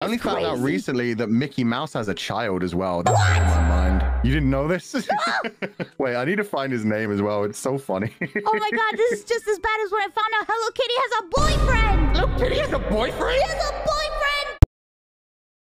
only found out recently that Mickey Mouse has a child as well. That's blowing my mind. You didn't know this? Wait, I need to find his name as well. It's so funny. Oh my god, this is just as bad as when I found out Hello Kitty has a boyfriend. Hello Kitty has a boyfriend? He has